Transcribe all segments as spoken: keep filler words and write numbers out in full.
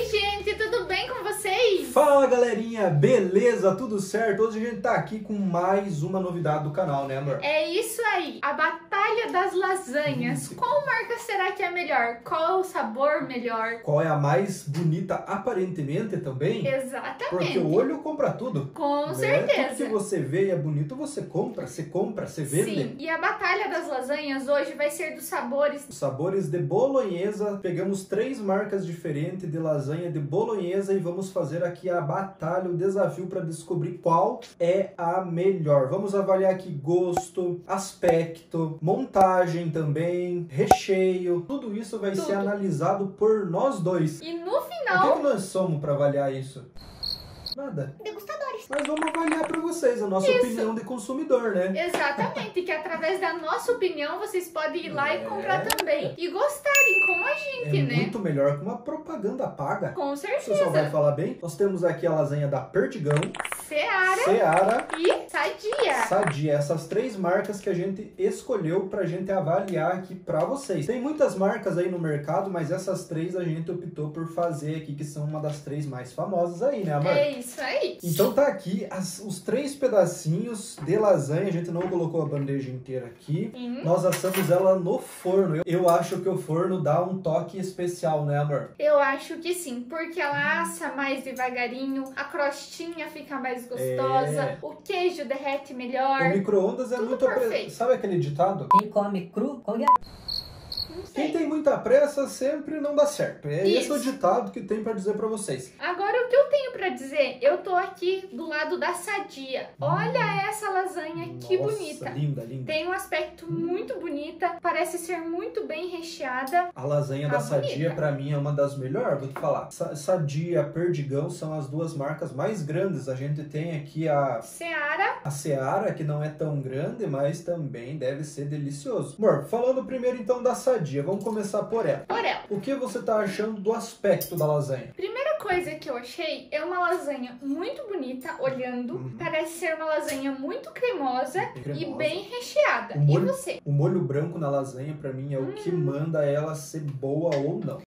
gente, tudo bem com vocês? Fala galerinha, beleza? Tudo certo? Hoje a gente tá aqui com mais uma novidade do canal, né amor? É isso aí, a batalha das lasanhas. Qual marca será que é melhor? Qual é o sabor melhor? Qual é a mais bonita aparentemente também? Exatamente. Porque o olho compra tudo. Com né? certeza. Tudo que você vê e é bonito, você compra, você compra, você vende. Sim, e a batalha das lasanhas hoje vai ser dos sabores. Os sabores de bolonhesa, pegamos três marcas diferentes de lasanha de bolonhesa e vamos fazer aqui a batalha, o desafio para descobrir qual é a melhor. Vamos avaliar aqui gosto, aspecto, montagem também, recheio, tudo isso vai Tudo. ser analisado por nós dois. E no O que, final... que nós somos para avaliar isso? Nada. Degustadores. Mas vamos avaliar para vocês a nossa Isso. opinião de consumidor, né? Exatamente, que através da nossa opinião vocês podem ir lá É. e comprar também. E gostarem como a gente, É né? muito melhor que uma propaganda paga. Com Você só vai certeza. falar bem. Nós temos aqui a lasanha da Perdigão, Seara Seara, e Sadia. Sadia. Essas três marcas que a gente escolheu pra gente avaliar aqui pra vocês. Tem muitas marcas aí no mercado, mas essas três a gente optou por fazer aqui, que são uma das três mais famosas aí, né, amor? É isso aí. Então tá aqui as- os três pedacinhos de lasanha. A gente não colocou a bandeja inteira aqui. Hum. Nós assamos ela no forno. Eu, eu acho que o forno dá um toque especial, né, amor? Eu acho que sim, porque ela assa mais devagarinho, a crostinha fica mais gostosa, É. o queijo derrete O melhor. micro-ondas é Tudo muito... apre- perfeito. Sabe aquele ditado? Quem come cru, come a... Não Quem sei. tem muita pressa sempre não dá certo. É esse Isso. o ditado que tem pra dizer pra vocês. Agora o que eu tenho pra dizer, eu tô aqui do lado da Sadia. Olha essa lasanha, que Nossa, bonita. linda, linda. Tem um aspecto muito bonita, parece ser muito bem recheada. A lasanha Tá da Sadia, bonita. pra mim, é uma das melhores, vou te falar. Sa- Sadia, Perdigão são as duas marcas mais grandes. A gente tem aqui a, Seara, a Seara, que não é tão grande, mas também deve ser delicioso. Amor, falando primeiro então da Sadia, vamos começar por ela. por ela. O que você tá achando do aspecto da lasanha? Primeira coisa que eu achei é uma lasanha muito bonita, olhando. Uhum. Parece ser uma lasanha muito cremosa, Cremosa. e bem recheada. O molho- E você? O molho branco na lasanha, pra mim, é o que Hum. manda ela ser boa ou não.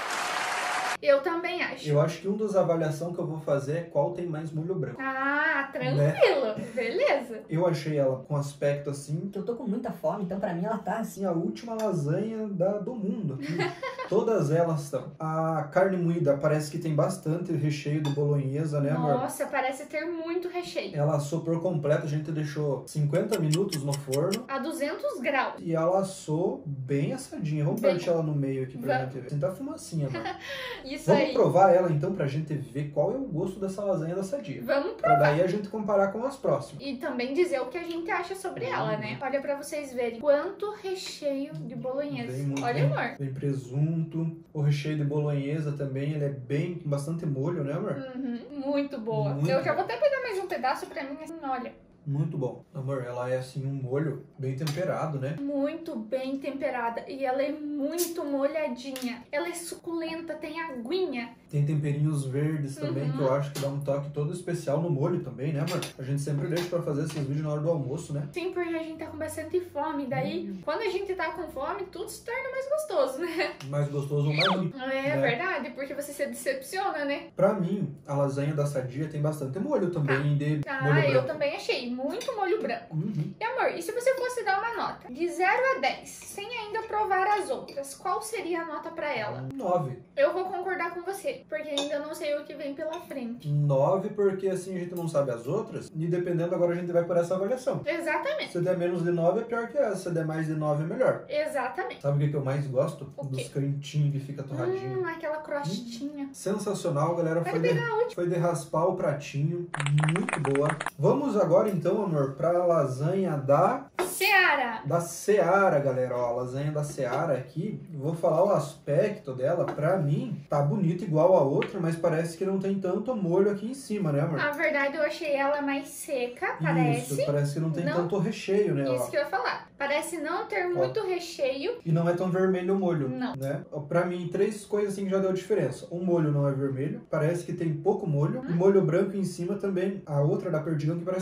Eu também acho. Eu acho que uma das avaliações que eu vou fazer é qual tem mais molho branco. Ah, tranquilo. Beleza. Eu achei ela com aspecto assim, Eu tô com muita fome, então pra mim ela tá assim. assim, a última lasanha da, do mundo aqui. Todas elas estão. A carne moída parece que tem bastante recheio de bolonhesa, né, amor? Nossa, parece ter muito recheio. Ela assou por completo, a gente deixou cinquenta minutos no forno. A duzentos graus. E ela assou bem assadinha. Vamos Bem. partir ela no meio aqui pra Vamos. gente ver. Sinta a fumacinha, amor. Isso Vamos aí. provar ela então pra gente ver qual é o gosto dessa lasanha da Sadia. Vamos Pra daí a gente comparar com as próximas. E também dizer o que a gente acha sobre ela, né? Olha pra vocês verem quanto recheio de bolonhesa. Vem muito, Olha, né? amor. Vem presunto, o recheio de bolonhesa também, ele é bem, com bastante molho, né, amor? Uhum, muito boa. Muito Eu já boa. vou até pegar mais um pedaço pra mim, assim, olha. Muito bom. Amor, ela é assim um molho bem temperado, né? Muito bem temperada. E ela é muito molhadinha. Ela é suculenta, tem aguinha. Tem temperinhos verdes também, Uhum. que eu acho que dá um toque todo especial no molho também, né, amor? A gente sempre deixa pra fazer esses vídeos na hora do almoço, né? Sim, porque a gente tá com bastante fome. Daí, quando a gente tá com fome, tudo se torna mais gostoso, né? Mais gostoso ou mais ruim. É Né? verdade, porque você se decepciona, né? Pra mim, a lasanha da Sadia tem bastante molho também, de Ah, molho eu branco. também achei. Muito molho branco. Uhum. E amor, e se você fosse dar uma nota de zero a dez, sem ainda provar as outras, qual seria a nota pra ela? nove. Eu vou concordar com você, porque ainda não sei o que vem pela frente. nove, porque assim a gente não sabe as outras. E dependendo, agora a gente vai por essa avaliação. Exatamente, Se der menos de nove é pior que essa. Se der mais de nove é melhor. exatamente. Sabe o que que eu mais gosto? O Dos quê? cantinhos que fica torradinho. Hum, aquela crostinha. Sensacional, galera. Vai Foi de, pegar a última. foi de raspar o pratinho. Muito boa. Vamos agora então, amor, pra lasanha da, Seara. da Seara, galera. Ó, a lasanha da Seara aqui. Vou falar o aspecto dela. Pra mim, tá bonita igual a outra, mas parece que não tem tanto molho aqui em cima, né, amor? Na verdade, eu achei ela mais seca, parece. Isso, parece que não tem Não. tanto recheio, né? Isso Ó. que eu ia falar. Parece não ter muito recheio. E não é tão vermelho o molho, Não. né? Pra mim, três coisas assim que já deu diferença. O molho não é vermelho, parece que tem pouco molho. E molho branco em cima também. A outra da Perdigão que parece que tem mais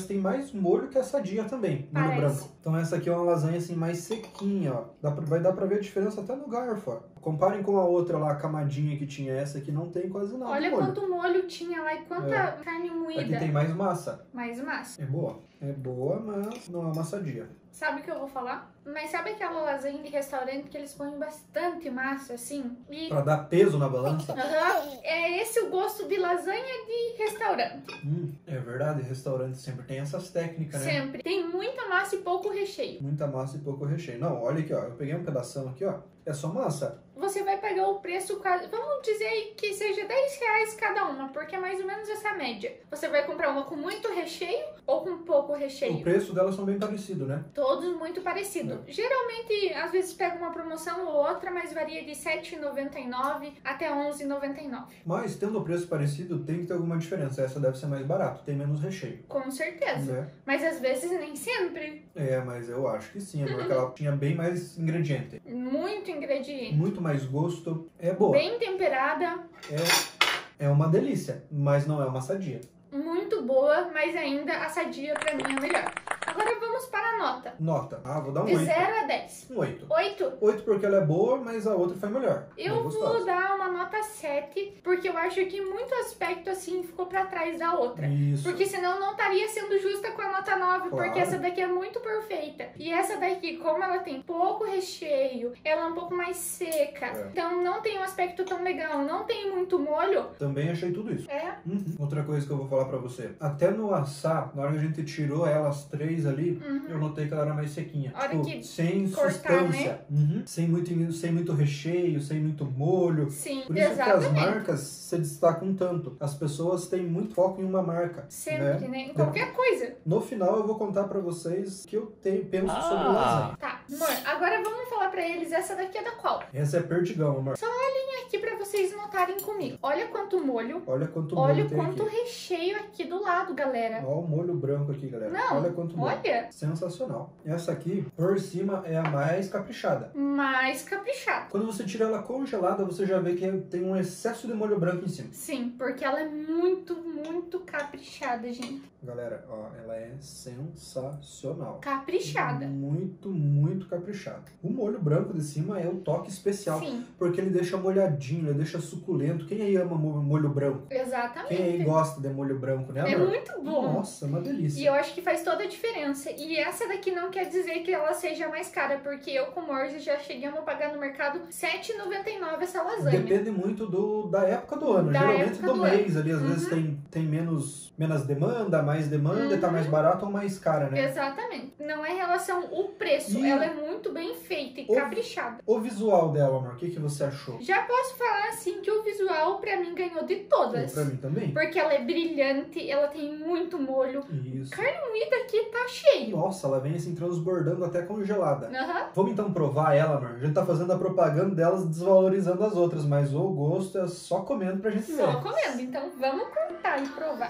mais molho que a sadia também, molho Parece. branco. Então essa aqui é uma lasanha assim mais sequinha, ó. Dá pra, vai dar pra ver a diferença até no garfo, ó. Comparem com a outra lá, a camadinha que tinha, essa aqui não tem quase nada. Olha de molho. quanto molho tinha lá e quanta É. carne Aqui moída. tem mais massa. Mais massa. É boa. É boa, mas não é uma sadia. Sabe o que eu vou falar? Mas sabe aquela lasanha de restaurante que eles põem bastante massa, assim? E... Pra dar peso na balança. Aham. É esse o gosto de lasanha de restaurante. Hum, é verdade, restaurante sempre tem essas técnicas, né? Sempre. Tem muita massa e pouco recheio. Muita massa e pouco recheio. Não, olha aqui, ó. Eu peguei um pedação aqui, ó. É só massa. Você vai pagar o preço quase... Vamos dizer que seja dez reais cada uma, porque é mais ou menos essa média. Você vai comprar uma com muito recheio ou com pouco O recheio? preço delas são bem parecidos, né? Todos muito parecidos. Geralmente, às vezes pega uma promoção ou outra, mas varia de sete reais e noventa e nove centavos até onze reais e noventa e nove centavos. Mas, tendo o preço parecido, tem que ter alguma diferença. Essa deve ser mais barato, tem menos recheio. Com certeza. Né? Mas às vezes nem sempre. É, mas eu acho que sim, porque ela tinha bem mais ingrediente. Muito ingrediente. Muito mais gosto. É boa. Bem temperada. É, é uma delícia, mas não é uma sadia. Muito boa, mas ainda a sadia pra mim é melhor. Agora vamos para a nota. Nota. Ah, vou dar um De oito. zero a dez. Um oito. oito. oito porque ela é boa, mas a outra foi melhor. Eu Mais vou gostosa. dar uma nota sete, porque eu acho que muito aspecto assim ficou pra trás da outra. Isso. Porque senão não estaria sendo justa com a nota nove, Claro. porque essa daqui é muito perfeita. E essa daqui, como ela tem pouco recheio, ela é um pouco mais seca, É. então não tem um aspecto tão legal, não tem muito molho. Também achei tudo isso. É, Uhum. Outra coisa que eu vou falar pra você. Até no assar, na hora que a gente tirou elas três ali, Uhum. eu notei que ela era mais sequinha. A hora Tipo, que sem cortar, substância. Uhum. Sem, muito, sem muito recheio, sem muito molho. sim, Por isso que as exatamente. marcas se destacam tanto. As pessoas têm muito foco em uma marca. Sempre, né? Em qualquer coisa. No final eu vou contar pra vocês o que eu tenho, penso sobre lasanha. Tá, amor, agora vamos falar pra eles, essa daqui é da qual? Essa é perdigão, amor. Vem aqui pra vocês notarem comigo. Olha quanto molho, Olha quanto olha molho o tem quanto aqui. recheio aqui do lado, galera. Olha o molho branco aqui, galera. Não, olha quanto molho. olha. Sensacional. Essa aqui, por cima, é a mais caprichada. Mais caprichado. Quando você tira ela congelada, você já vê que tem um excesso de molho branco em cima. Sim, porque ela é muito, muito caprichada, gente. Galera, ó, ela é sensacional. Caprichada. Muito, muito caprichada. O molho branco de cima é o toque especial, Sim, porque ele deixa molhadinho, ele deixa suculento. Quem aí ama mo- molho branco? Quem aí exatamente. gosta de molho branco, né, É amor? muito bom. Nossa, é uma delícia. E eu acho que faz toda a diferença. E essa daqui não quer dizer que ela seja mais cara, porque eu com o Morse já chegamos a pagar no mercado sete reais e noventa e nove essa lasanha. Depende muito do, da época do ano. Da Geralmente época do, do mês ali. Às Uhum. vezes tem, tem menos, menos demanda, mais demanda, e tá Uhum. mais barato ou mais cara, né? Exatamente. Não é em relação ao preço, E- ela é muito bem feita e O- caprichada. O visual dela, amor, o que, que você achou? Já posso falar assim que o visual pra mim ganhou de todas. Pra mim também? Porque ela é brilhante, ela tem muito molho. Isso. Carne moída aqui tá cheio. Nossa, ela vem assim transbordando até congelada. Aham. Vamos então provar ela, amor? A gente tá fazendo a propaganda delas desvalorizando as outras, mas o gosto é só comendo pra gente Só ver. comendo. Então vamos cortar e provar.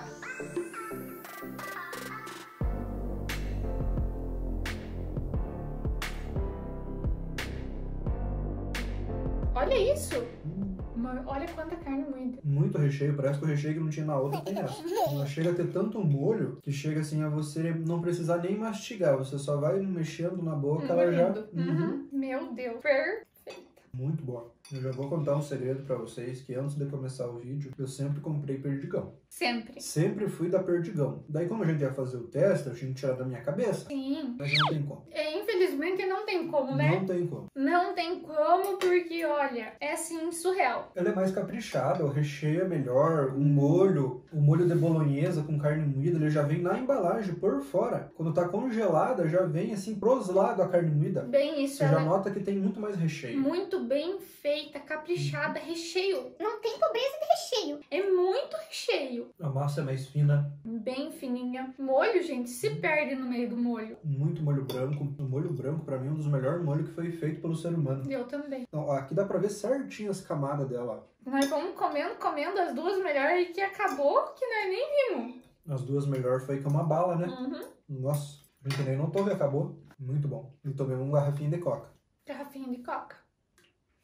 Olha isso. Hum, Amor, olha quanta carne moída. Muito recheio, parece que o recheio que não tinha na outra tem essa. Ela chega a ter tanto molho que chega assim a você não precisar nem mastigar, você só vai mexendo na boca, ela já... Engolindo. Uhum. Uhum. Meu Deus. Perfeito. Muito boa. Eu já vou contar um segredo pra vocês, que antes de começar o vídeo, eu sempre comprei perdigão. Sempre. Sempre fui da perdigão. Daí como a gente ia fazer o teste, eu tinha que tirar da minha cabeça, Sim. mas não tem como. É, infelizmente não tem como, né? Não tem como. Não tem como, porque olha, é assim, surreal. Ela é mais caprichada, o recheio é melhor, o molho, o molho de bolonhesa com carne moída, ele já vem na embalagem por fora. Quando tá congelada, já vem assim pros lados a carne moída. Bem isso, Você ela já é nota que tem muito mais recheio. muito bem feita, caprichada, recheio. Não tem pobreza de recheio. É muito recheio. A massa é mais fina, Bem fininha. Molho, gente, se perde no meio do molho. muito molho branco. O molho branco, pra mim, é um dos melhores molhos que foi feito pelo ser humano. Eu também. Então, aqui dá pra ver certinho as camadas dela. Nós vamos comendo, comendo as duas melhores e que acabou que nós nem vimos. As duas melhores foi que é uma bala, né? Uhum. Nossa, a gente nem notou que acabou. Muito bom. E tomei um garrafinho de coca. Garrafinha de coca.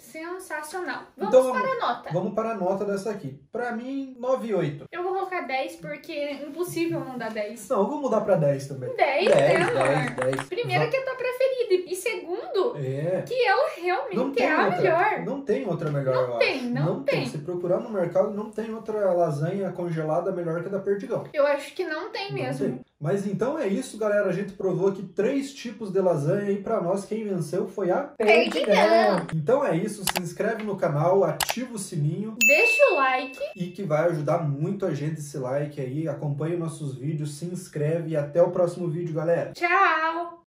Sensacional. Vamos Então, para a nota. Vamos para a nota dessa aqui. Pra mim, nove e oito. Eu vou colocar dez porque é impossível não dar dez. Não, eu vou mudar pra dez também. dez, né, amor? dez, dez. Primeiro que é a tua preferida. E segundo, É. que ela Não realmente tem é a outra. melhor. Não tem outra melhor, Não eu tem, acho. não tem. Se procurar no mercado, não tem outra lasanha congelada melhor que a da Perdigão. Eu acho que não tem Não mesmo. tem. Mas então é isso, galera. A gente provou aqui três tipos de lasanha e pra nós quem venceu foi a Perdigão. Então é isso, se inscreve no canal, ativa o sininho Deixa o like. e que vai ajudar muito a gente esse like aí. Acompanhe nossos vídeos, se inscreve e até o próximo vídeo, galera. Tchau!